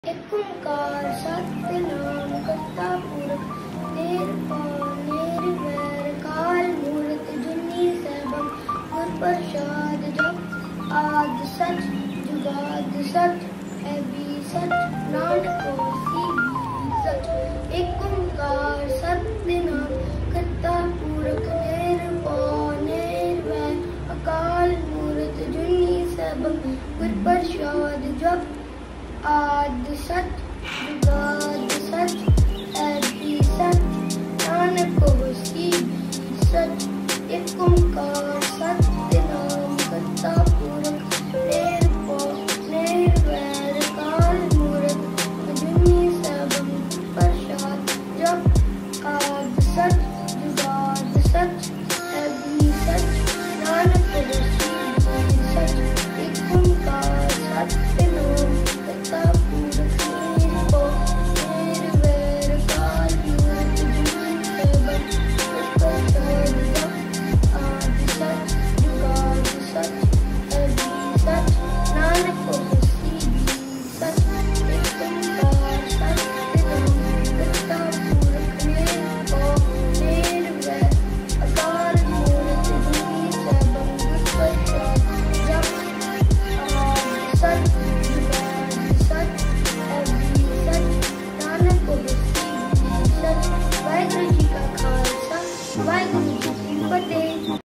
एक ओंकार सतनाम करता पुरख निरंकार निर्वैर काल मूरत जुनी सैभम गुर प्रसाद जप आद सच जुगाद सच है भी सच नानक होसी भी सच। एक ओंकार सतनाम करता पुरख निरंकार निर्वैर अकाल मूरत जुनी सैभम गुर प्रसाद जप आद सच